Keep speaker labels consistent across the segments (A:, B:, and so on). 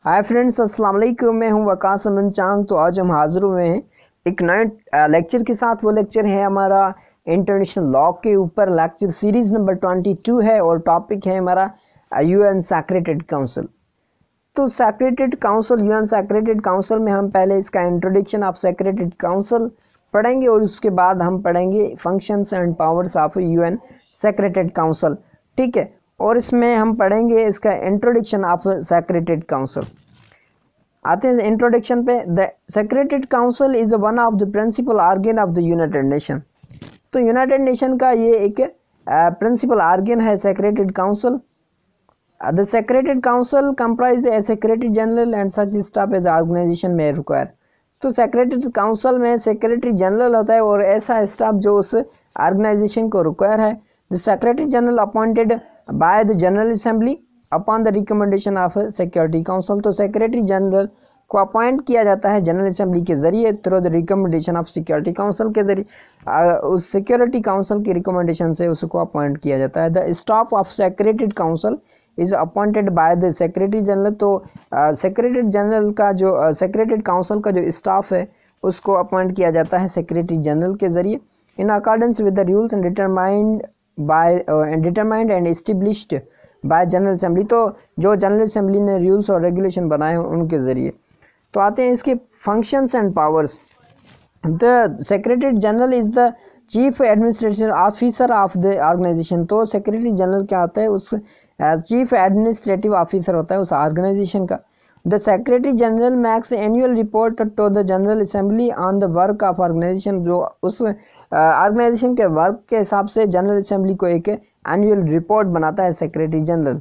A: Hi friends, अस्सलाम वालेकुम। मैं हूं वकास अमन चांद। तो आज हम हाजिर हुए हैं एक नए लेक्चर के साथ। वो लेक्चर है हमारा इंटरनेशनल लॉ के ऊपर। लेक्चर सीरीज नंबर 22 है और टॉपिक है हमारा यूएन सेक्रेटेड काउंसिल। तो secretariat council, UN secretariat council में हम पहले इसका इंट्रोडक्शन ऑफ सेक्रेटेड काउंसिल पढ़ेंगे और उसके बाद हम पढ़ेंगे functions and powers of UN secretariat council. ठीक है, और इसमें हम पढ़ेंगे इसका इंट्रोडक्शन ऑफ सेक्रेटेड काउंसिल। आते हैं इंट्रोडक्शन पे। The secretariat council is one of the principal organ of the United Nation. तो यूनाइटेड नेशन का ये एक प्रिंसिपल ऑर्गन है secretariat council. The secretariat council comprise a secretary general and such staff as organisation may require. तो secretariat council में secretary general होता है और ऐसा स्टाफ जो उस ऑर्गेनाइजेशन को रिक्वायर है। The secretary general appointed by the general assembly upon the recommendation of security council. तो सेक्रेटरी जनरल को अपॉइंट किया जाता है जनरल असेंबली के जरिए through the recommendation of security council के जरिए। उस सिक्योरिटी काउंसिल की रिकमेंडेशन से उसको अपॉइंट किया जाता है। The staff of secretariat council is appointed by the secretary general. तो सेक्रेटरी जनरल का जो सेक्रेटेड काउंसिल का जो स्टाफ है उसको अपॉइंट किया जाता है सेक्रेटरी जनरल के जरिए in accordance with the rules and determined and established by general assembly. तो जो जनरल असेंबली ने रूल्स और रेगुलेशन बनाए हैं उनके ज़रिए। तो आते हैं इसके functions and powers. The secretary general is the chief administrative officer of the organisation. तो सेक्रेटरी जनरल क्या होता है, उस चीफ एडमिनिस्ट्रेटिव ऑफिसर होता है उस ऑर्गेनाइजेशन का। The secretary general makes annual report to the general assembly on the work of organisation. जो उस ऑर्गेनाइजेशन के वर्क के हिसाब से जनरल असेंबली को एक एनुअल रिपोर्ट बनाता है secretary general.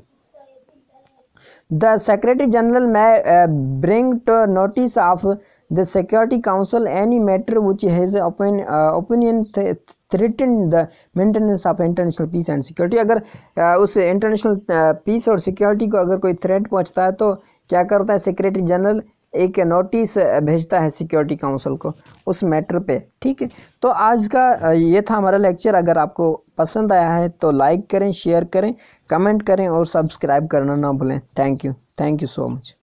A: The secretary general may bring to notice of the security council any matter which has opinion threaten the maintenance of international peace and security. अगर उस international piece और security को अगर कोई threat पहुंचता है तो क्या करता है सेक्रेटरी जनरल, एक नोटिस भेजता है सिक्योरिटी काउंसिल को उस मैटर पे। ठीक है, तो आज का ये था हमारा लेक्चर। अगर आपको पसंद आया है तो लाइक करें, शेयर करें, कमेंट करें और सब्सक्राइब करना ना भूलें। Thank you so much.